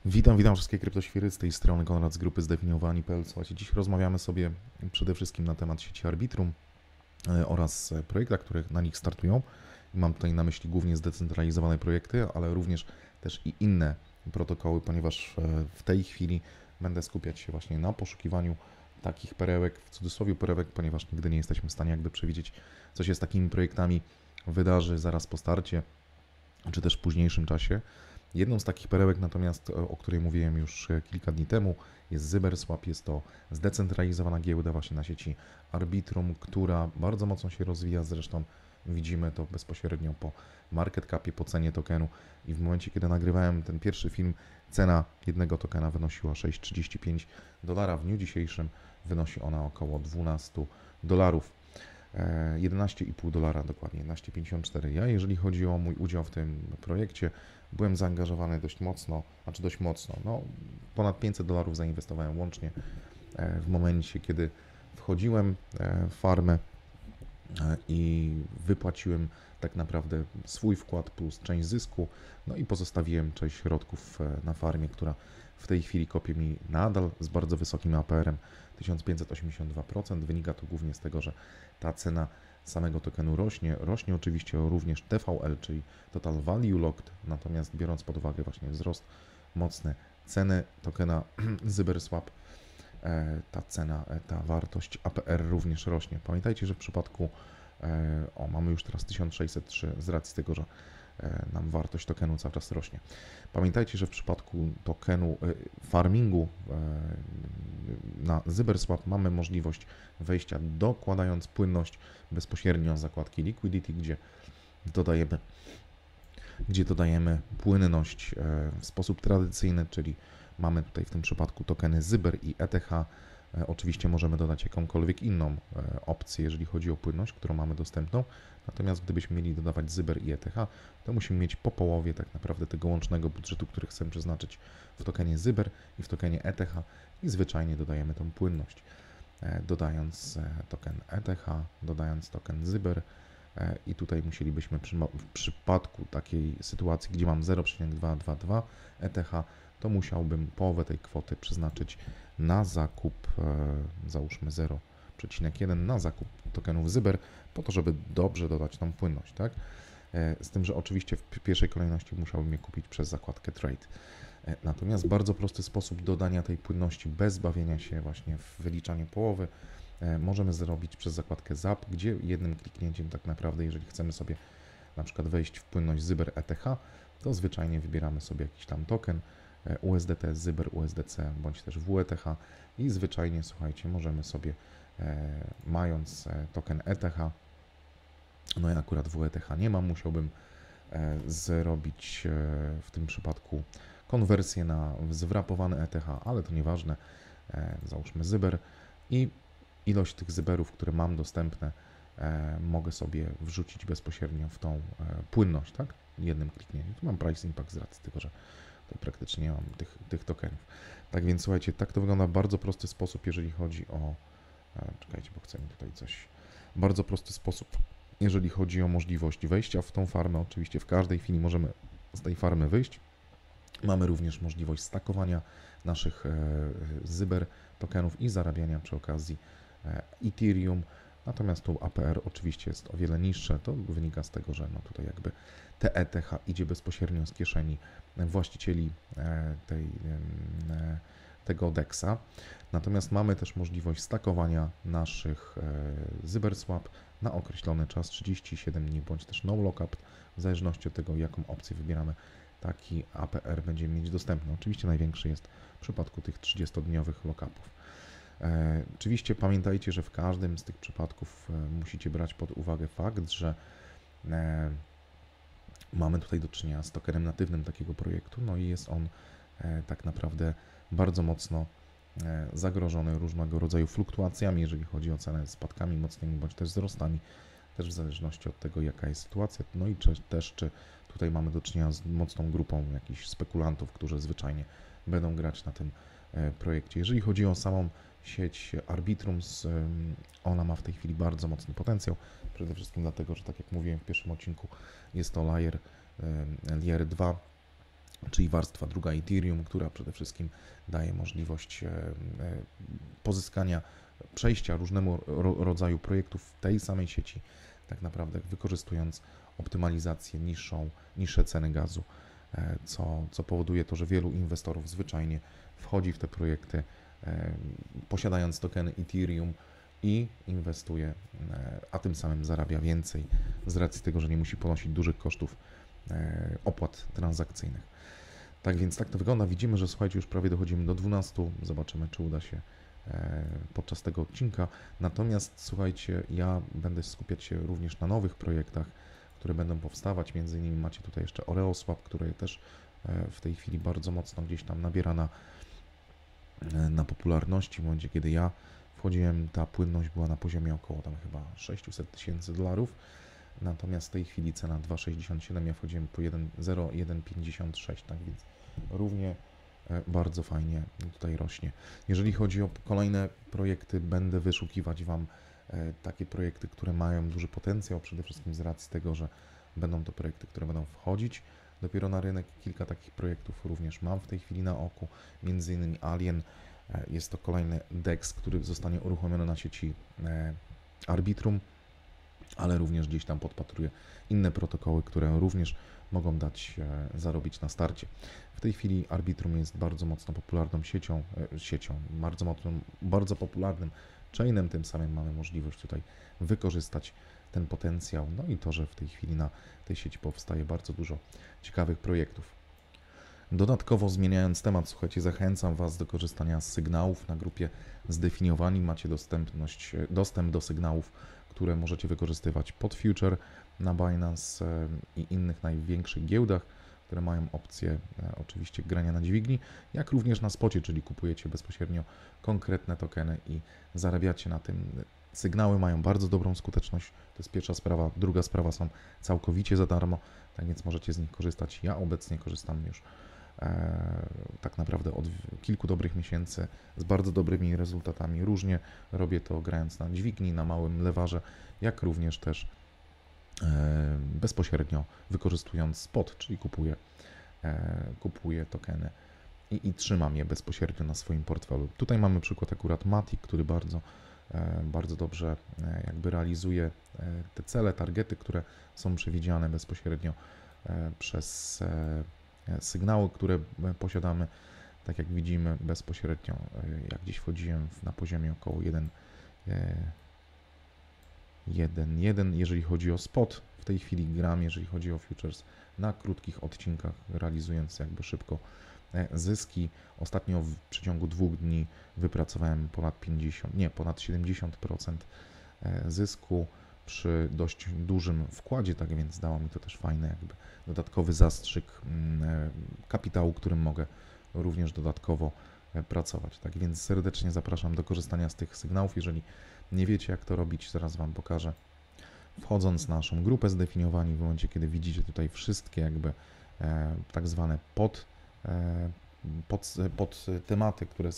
Witam wszystkie kryptoświry, z tej strony Konrad z grupy zdefiniowani.pl. Słuchajcie, dziś rozmawiamy sobie przede wszystkim na temat sieci Arbitrum oraz projektach, które na nich startują. Mam tutaj na myśli głównie zdecentralizowane projekty, ale również też i inne protokoły, ponieważ w tej chwili będę skupiać się właśnie na poszukiwaniu takich perełek, w cudzysłowie perełek, ponieważ nigdy nie jesteśmy w stanie jakby przewidzieć, co się z takimi projektami wydarzy zaraz po starcie, czy też w późniejszym czasie. Jedną z takich perełek natomiast, o której mówiłem już kilka dni temu, jest ZyberSwap. Jest to zdecentralizowana giełda właśnie na sieci Arbitrum, która bardzo mocno się rozwija. Zresztą widzimy to bezpośrednio po market capie, po cenie tokenu i w momencie, kiedy nagrywałem ten pierwszy film, cena jednego tokena wynosiła 6,35 dolara. W dniu dzisiejszym wynosi ona około 12 dolarów. 11,5 dolara dokładnie, 11,54. Ja, jeżeli chodzi o mój udział w tym projekcie, byłem zaangażowany dość mocno, no ponad 500 dolarów zainwestowałem łącznie w momencie, kiedy wchodziłem w farmę i wypłaciłem tak naprawdę swój wkład plus część zysku, no i pozostawiłem część środków na farmie, która w tej chwili kopie mi nadal z bardzo wysokim APR-em 1582%. Wynika to głównie z tego, że ta cena samego tokenu rośnie. Rośnie oczywiście również TVL, czyli Total Value Locked, natomiast biorąc pod uwagę właśnie wzrost mocny ceny tokena ZyberSwap, ta wartość APR również rośnie. Pamiętajcie, że w przypadku, mamy już teraz 1603 z racji tego, że nam wartość tokenu cały czas rośnie. Pamiętajcie, że w przypadku tokenu farmingu na ZyberSwap mamy możliwość wejścia dokładając płynność bezpośrednio z zakładki Liquidity, gdzie dodajemy płynność w sposób tradycyjny, czyli mamy tutaj w tym przypadku tokeny Zyber i ETH. Oczywiście możemy dodać jakąkolwiek inną opcję, jeżeli chodzi o płynność, którą mamy dostępną. Natomiast gdybyśmy mieli dodawać Zyber i ETH, to musimy mieć po połowie tak naprawdę tego łącznego budżetu, który chcemy przeznaczyć w tokenie Zyber i w tokenie ETH i zwyczajnie dodajemy tą płynność. Dodając token ETH, dodając token Zyber i tutaj musielibyśmy w przypadku takiej sytuacji, gdzie mam 0,222 ETH, to musiałbym połowę tej kwoty przeznaczyć na zakup, załóżmy 0,1 na zakup tokenów Zyber, po to, żeby dobrze dodać tą płynność, tak? Z tym, że oczywiście w pierwszej kolejności musiałbym je kupić przez zakładkę Trade. Natomiast bardzo prosty sposób dodania tej płynności bez bawienia się właśnie w wyliczanie połowy możemy zrobić przez zakładkę ZAP, gdzie jednym kliknięciem tak naprawdę, jeżeli chcemy sobie na przykład wejść w płynność Zyber ETH, to zwyczajnie wybieramy sobie jakiś tam token USDT, Zyber, USDC bądź też WETH i zwyczajnie, słuchajcie, możemy sobie mając token ETH, no ja akurat WETH nie mam, musiałbym zrobić w tym przypadku konwersję na zwrapowany ETH, ale to nieważne, załóżmy Zyber i ilość tych Zyberów, które mam dostępne, mogę sobie wrzucić bezpośrednio w tą płynność, tak? Jednym kliknięciem. Tu mam price impact z racji tego, że tutaj praktycznie nie mam tych tokenów. Tak więc słuchajcie, tak to wygląda w bardzo prosty sposób, jeżeli chodzi o... Czekajcie, bo chcę mi tutaj coś... Bardzo prosty sposób, jeżeli chodzi o możliwość wejścia w tą farmę. Oczywiście w każdej chwili możemy z tej farmy wyjść. Mamy również możliwość stakowania naszych Zyber tokenów i zarabiania przy okazji Ethereum. Natomiast tu APR oczywiście jest o wiele niższe. To wynika z tego, że no tutaj jakby te ETH idzie bezpośrednio z kieszeni właścicieli tego DEXa. Natomiast mamy też możliwość stakowania naszych ZyberSwap na określony czas 37 dni, bądź też no lockup, w zależności od tego, jaką opcję wybieramy, taki APR będziemy mieć dostępny. Oczywiście największy jest w przypadku tych 30-dniowych lockupów. Oczywiście pamiętajcie, że w każdym z tych przypadków musicie brać pod uwagę fakt, że mamy tutaj do czynienia z tokenem natywnym takiego projektu, no i jest on tak naprawdę bardzo mocno zagrożony różnego rodzaju fluktuacjami, jeżeli chodzi o cenę, spadkami mocnymi bądź też wzrostami, też w zależności od tego, jaka jest sytuacja, no i czy tutaj mamy do czynienia z mocną grupą jakichś spekulantów, którzy zwyczajnie będą grać na tym projekcie. Jeżeli chodzi o samą sieć Arbitrum, ona ma w tej chwili bardzo mocny potencjał, przede wszystkim dlatego, że tak jak mówiłem w pierwszym odcinku, jest to Layer 2, czyli warstwa druga Ethereum, która przede wszystkim daje możliwość pozyskania, przejścia różnemu rodzaju projektów w tej samej sieci, tak naprawdę wykorzystując optymalizację niższe ceny gazu, co powoduje to, że wielu inwestorów zwyczajnie wchodzi w te projekty, posiadając tokeny Ethereum i inwestuje, a tym samym zarabia więcej z racji tego, że nie musi ponosić dużych kosztów opłat transakcyjnych. Tak więc tak to wygląda. Widzimy, że słuchajcie, już prawie dochodzimy do 12. Zobaczymy, czy uda się podczas tego odcinka. Natomiast słuchajcie, ja będę skupiać się również na nowych projektach, które będą powstawać. Między innymi macie tutaj jeszcze OreoSwap, który też w tej chwili bardzo mocno gdzieś tam nabiera na popularności. W momencie, kiedy ja wchodziłem, ta płynność była na poziomie około tam chyba $600,000. Natomiast w tej chwili cena 2,67, ja wchodziłem po 1,0156, tak więc równie bardzo fajnie tutaj rośnie. Jeżeli chodzi o kolejne projekty, będę wyszukiwać Wam takie projekty, które mają duży potencjał, przede wszystkim z racji tego, że będą to projekty, które będą wchodzić dopiero na rynek. Kilka takich projektów również mam w tej chwili na oku, między innymi Alien. Jest to kolejny DEX, który zostanie uruchomiony na sieci Arbitrum, ale również gdzieś tam podpatruję inne protokoły, które również mogą dać zarobić na starcie. W tej chwili Arbitrum jest bardzo mocno popularną siecią, bardzo popularnym chainem, tym samym mamy możliwość tutaj wykorzystać ten potencjał, no i to, że w tej chwili na tej sieci powstaje bardzo dużo ciekawych projektów. Dodatkowo zmieniając temat, słuchajcie, zachęcam Was do korzystania z sygnałów na grupie Zdefiniowani. Macie dostęp do sygnałów, które możecie wykorzystywać pod future na Binance i innych największych giełdach, które mają opcję oczywiście grania na dźwigni, jak również na spocie, czyli kupujecie bezpośrednio konkretne tokeny i zarabiacie na tym. Sygnały mają bardzo dobrą skuteczność, to jest pierwsza sprawa. Druga sprawa, są całkowicie za darmo, tak więc możecie z nich korzystać. Ja obecnie korzystam już tak naprawdę od kilku dobrych miesięcy z bardzo dobrymi rezultatami. Różnie robię to grając na dźwigni, na małym lewarze, jak również też bezpośrednio wykorzystując spot, czyli kupuję tokeny i trzymam je bezpośrednio na swoim portfelu. Tutaj mamy przykład akurat Matic, który bardzo dobrze jakby realizuje te cele, targety, które są przewidziane bezpośrednio przez sygnały, które posiadamy. Tak jak widzimy bezpośrednio, jak gdzieś wchodziłem na poziomie około 1,1, jeżeli chodzi o spot, w tej chwili gram, jeżeli chodzi o futures, na krótkich odcinkach, realizując jakby szybko zyski. Ostatnio w przeciągu 2 dni wypracowałem ponad 70% zysku przy dość dużym wkładzie, tak więc dało mi to też fajny jakby dodatkowy zastrzyk kapitału, którym mogę również dodatkowo pracować. Tak więc serdecznie zapraszam do korzystania z tych sygnałów. Jeżeli nie wiecie, jak to robić, zaraz Wam pokażę. Wchodząc na naszą grupę Zdefiniowani, w momencie, kiedy widzicie tutaj wszystkie jakby tak zwane pod tematy, które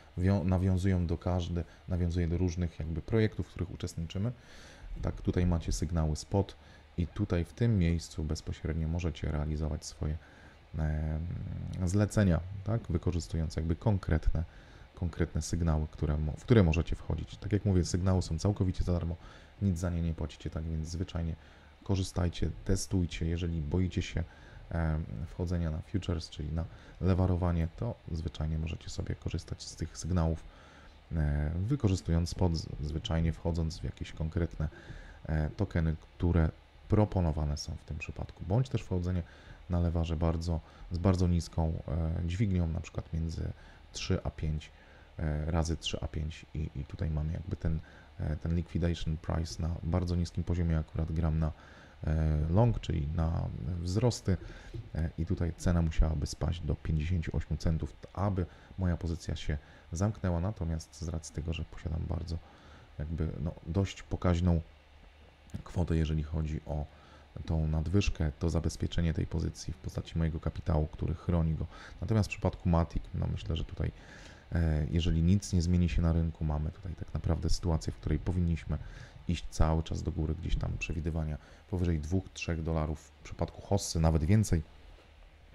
nawiązuje do różnych jakby projektów, w których uczestniczymy. Tak, tutaj macie sygnały spot i tutaj w tym miejscu bezpośrednio możecie realizować swoje zlecenia, tak, wykorzystując jakby konkretne sygnały, w które możecie wchodzić. Tak jak mówię, sygnały są całkowicie za darmo, nic za nie nie płacicie, tak więc zwyczajnie korzystajcie, testujcie. Jeżeli boicie się wchodzenia na futures, czyli na lewarowanie, to zwyczajnie możecie sobie korzystać z tych sygnałów, wykorzystując spot, zwyczajnie wchodząc w jakieś konkretne tokeny, które proponowane są w tym przypadku, bądź też wchodzenie na lewarze z bardzo niską dźwignią, na przykład między 3 a 5 razy 3 a 5 i tutaj mamy jakby ten liquidation price na bardzo niskim poziomie, akurat gram na long, czyli na wzrosty i tutaj cena musiałaby spaść do 58 centów, aby moja pozycja się zamknęła, natomiast z racji tego, że posiadam bardzo jakby dość pokaźną kwotę, jeżeli chodzi o tą nadwyżkę, to zabezpieczenie tej pozycji w postaci mojego kapitału, który chroni go. Natomiast w przypadku Matic, myślę, że tutaj jeżeli nic nie zmieni się na rynku, mamy tutaj tak naprawdę sytuację, w której powinniśmy iść cały czas do góry, gdzieś tam przewidywania powyżej $2-3, w przypadku Hossy nawet więcej,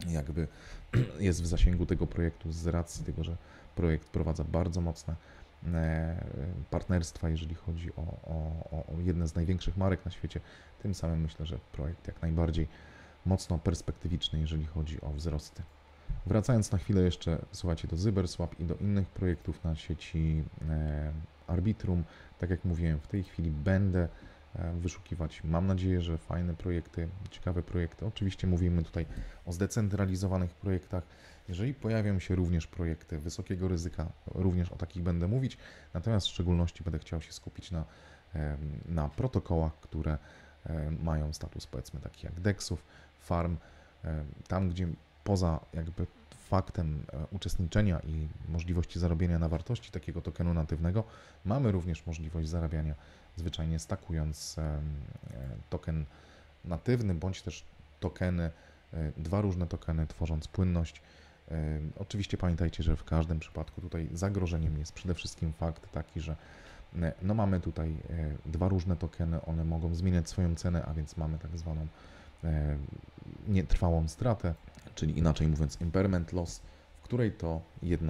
jakby jest w zasięgu tego projektu z racji tego, że projekt wprowadza bardzo mocne partnerstwa, jeżeli chodzi o jedne z największych marek na świecie. Tym samym myślę, że projekt jak najbardziej mocno perspektywiczny, jeżeli chodzi o wzrosty. Wracając na chwilę jeszcze, słuchajcie, do ZyberSwap i do innych projektów na sieci Arbitrum, tak jak mówiłem, w tej chwili będę wyszukiwać, mam nadzieję, że fajne projekty, ciekawe projekty. Oczywiście mówimy tutaj o zdecentralizowanych projektach. Jeżeli pojawią się również projekty wysokiego ryzyka, również o takich będę mówić, natomiast w szczególności będę chciał się skupić na protokołach, które mają status, powiedzmy, taki jak DEXów, farm, tam gdzie poza jakby faktem uczestniczenia i możliwości zarobienia na wartości takiego tokenu natywnego, mamy również możliwość zarabiania zwyczajnie stakując token natywny, bądź też tokeny, dwa różne tokeny, tworząc płynność. Oczywiście pamiętajcie, że w każdym przypadku tutaj zagrożeniem jest przede wszystkim fakt taki, że no mamy tutaj dwa różne tokeny, one mogą zmieniać swoją cenę, a więc mamy tak zwaną nietrwałą stratę, czyli inaczej mówiąc impairment loss, w której to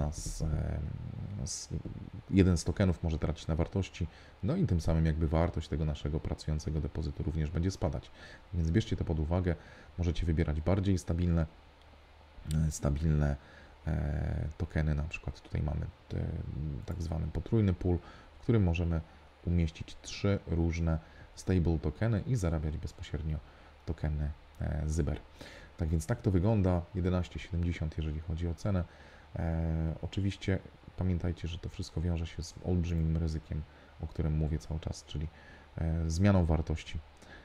jeden z tokenów może tracić na wartości, no i tym samym jakby wartość tego naszego pracującego depozytu również będzie spadać. Więc bierzcie to pod uwagę, możecie wybierać bardziej stabilne tokeny, na przykład tutaj mamy tak zwany potrójny pool, w którym możemy umieścić 3 różne stable tokeny i zarabiać bezpośrednio tokeny Zyber. Tak więc tak to wygląda, 11,70 jeżeli chodzi o cenę. Oczywiście pamiętajcie, że to wszystko wiąże się z olbrzymim ryzykiem, o którym mówię cały czas, czyli zmianą wartości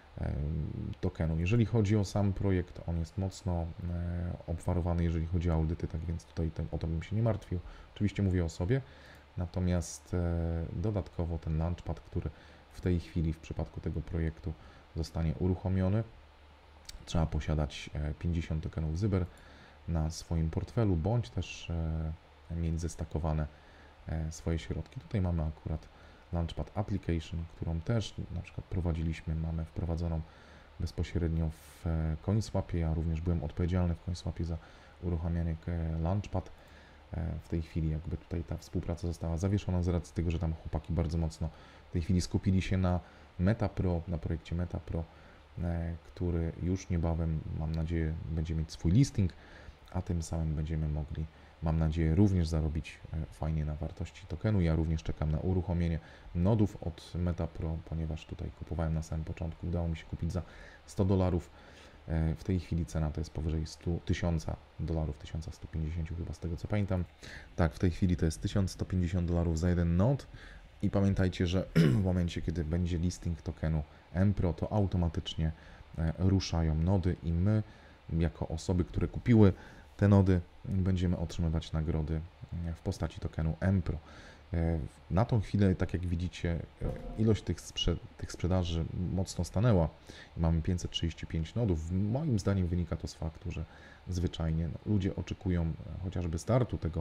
tokenu. Jeżeli chodzi o sam projekt, on jest mocno obwarowany, jeżeli chodzi o audyty, tak więc tutaj o to bym się nie martwił. Oczywiście mówię o sobie, natomiast dodatkowo ten launchpad, który w tej chwili w przypadku tego projektu zostanie uruchomiony, trzeba posiadać 50 tokenów Zyber na swoim portfelu, bądź też mieć zestakowane swoje środki. Tutaj mamy akurat Launchpad Application, którą też na przykład prowadziliśmy, mamy wprowadzoną bezpośrednio w CoinSwapie. Ja również byłem odpowiedzialny w CoinSwapie za uruchamianie Launchpad. W tej chwili jakby tutaj ta współpraca została zawieszona z racji tego, że tam chłopaki bardzo mocno w tej chwili skupili się na MetaPro, na projekcie MetaPro, który już niebawem, mam nadzieję, będzie mieć swój listing, a tym samym będziemy mogli, mam nadzieję, również zarobić fajnie na wartości tokenu. Ja również czekam na uruchomienie nodów od MetaPro, ponieważ tutaj kupowałem na samym początku, udało mi się kupić za $100. W tej chwili cena to jest powyżej $1000, 1150 chyba z tego co pamiętam. Tak, w tej chwili to jest $1150 za jeden nod. I pamiętajcie, że w momencie, kiedy będzie listing tokenu MPRO, to automatycznie ruszają nody i my, jako osoby, które kupiły te nody, będziemy otrzymywać nagrody w postaci tokenu MPRO. Na tą chwilę, tak jak widzicie, ilość tych sprzedaży mocno stanęła. Mamy 535 nodów. Moim zdaniem wynika to z faktu, że zwyczajnie ludzie oczekują chociażby startu tego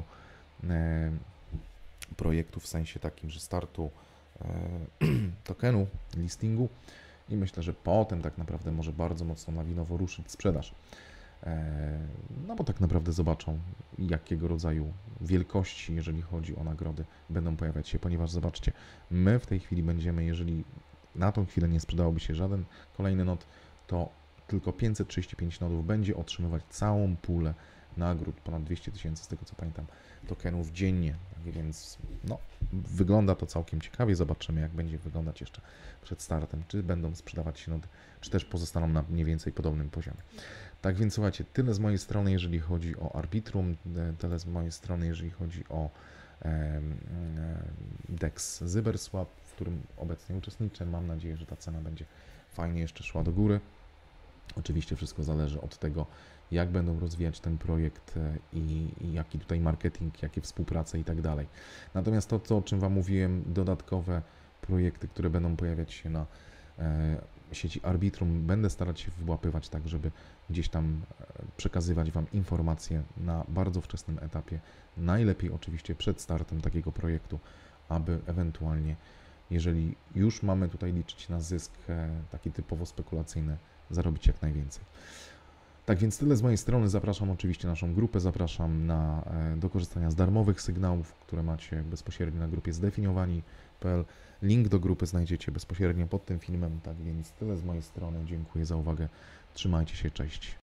projektu, w sensie takim, że startu tokenu, listingu, i myślę, że potem tak naprawdę może bardzo mocno lawinowo ruszyć sprzedaż. No bo tak naprawdę zobaczą, jakiego rodzaju wielkości, jeżeli chodzi o nagrody, będą pojawiać się, ponieważ zobaczcie, my w tej chwili będziemy, jeżeli na tą chwilę nie sprzedałoby się żaden kolejny nod, to tylko 535 nodów będzie otrzymywać całą pulę nagród, ponad 200 000 z tego co pamiętam, tokenów dziennie, tak więc no, wygląda to całkiem ciekawie, zobaczymy jak będzie wyglądać jeszcze przed startem, czy będą sprzedawać się nody, czy też pozostaną na mniej więcej podobnym poziomie. Tak więc słuchajcie, tyle z mojej strony, jeżeli chodzi o Arbitrum, tyle z mojej strony, jeżeli chodzi o DEX ZyberSwap, w którym obecnie uczestniczę. Mam nadzieję, że ta cena będzie fajnie jeszcze szła do góry. Oczywiście wszystko zależy od tego, jak będą rozwijać ten projekt i jaki tutaj marketing, jakie współprace i tak dalej. Natomiast to, o czym Wam mówiłem, dodatkowe projekty, które będą pojawiać się na sieci Arbitrum, będę starać się wyłapywać tak, żeby gdzieś tam przekazywać Wam informacje na bardzo wczesnym etapie, najlepiej oczywiście przed startem takiego projektu, aby ewentualnie, jeżeli już mamy tutaj liczyć na zysk taki typowo spekulacyjny, zarobić jak najwięcej. Tak więc tyle z mojej strony. Zapraszam oczywiście naszą grupę, zapraszam do korzystania z darmowych sygnałów, które macie bezpośrednio na grupie zdefiniowani.pl. Link do grupy znajdziecie bezpośrednio pod tym filmem. Tak więc tyle z mojej strony. Dziękuję za uwagę. Trzymajcie się, cześć.